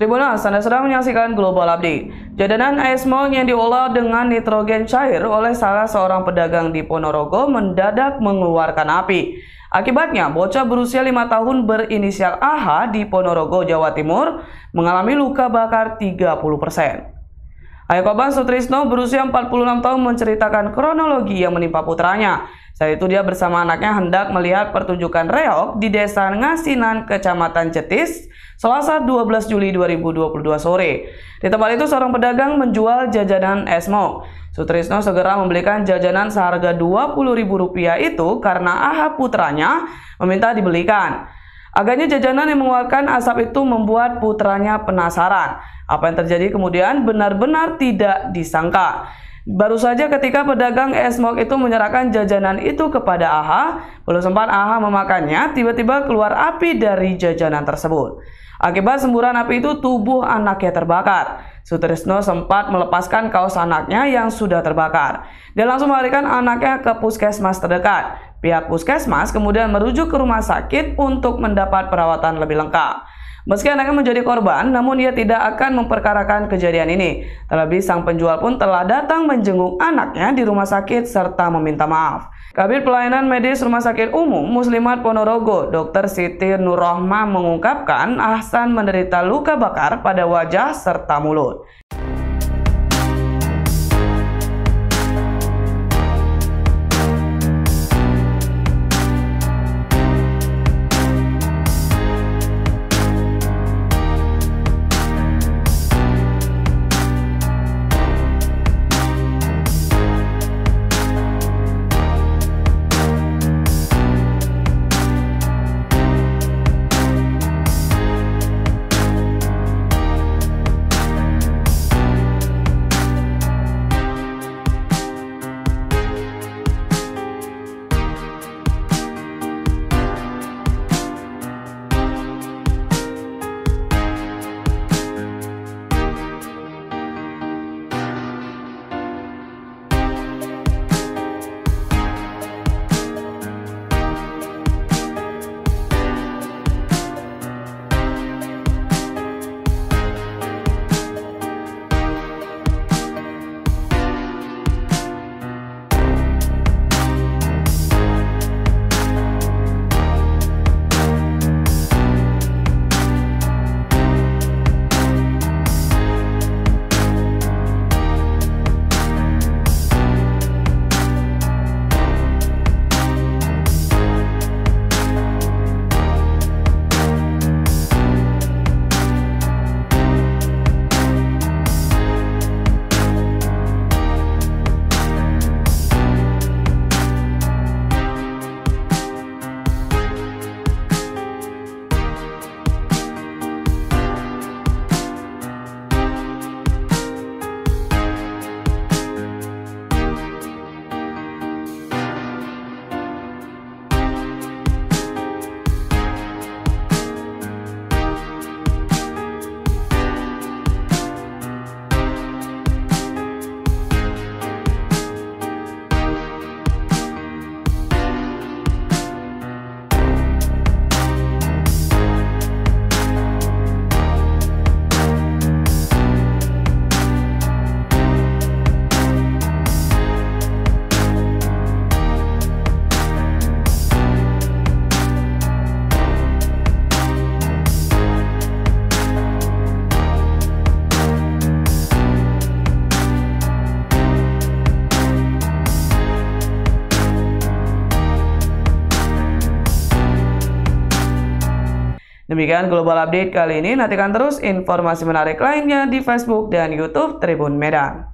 Tribuners, Anda sedang menyaksikan Global Update. Jajanan es malt yang diolah dengan nitrogen cair oleh salah seorang pedagang di Ponorogo mendadak mengeluarkan api. Akibatnya, bocah berusia 5 tahun berinisial AH di Ponorogo, Jawa Timur mengalami luka bakar 30%. Ayah korban Sutrisno berusia 46 tahun menceritakan kronologi yang menimpa putranya. Saat itu dia bersama anaknya hendak melihat pertunjukan reog di Desa Ngasinan, Kecamatan Jetis, Selasa 12 Juli 2022 sore. Di tempat itu seorang pedagang menjual jajanan es malt. Sutrisno segera membelikan jajanan seharga Rp20.000 itu karena AH putranya meminta dibelikan. Agaknya jajanan yang mengeluarkan asap itu membuat putranya penasaran. Apa yang terjadi kemudian benar-benar tidak disangka. Baru saja ketika pedagang es malt itu menyerahkan jajanan itu kepada AH, belum sempat AH memakannya, tiba-tiba keluar api dari jajanan tersebut. Akibat semburan api itu tubuh anaknya terbakar. Sutrisno sempat melepaskan kaos anaknya yang sudah terbakar. Dia langsung melarikan anaknya ke puskesmas terdekat. Pihak puskesmas kemudian merujuk ke rumah sakit untuk mendapat perawatan lebih lengkap. Meski anaknya menjadi korban, namun ia tidak akan memperkarakan kejadian ini. Terlebih sang penjual pun telah datang menjenguk anaknya di rumah sakit serta meminta maaf. Kabid Pelayanan Medis Rumah Sakit Umum Muslimat Ponorogo, Dr. Siti Nurrohmah mengungkapkan Ahsan menderita luka bakar pada wajah serta mulut. Demikian Global Update kali ini. Nantikan terus informasi menarik lainnya di Facebook dan YouTube Tribun Medan.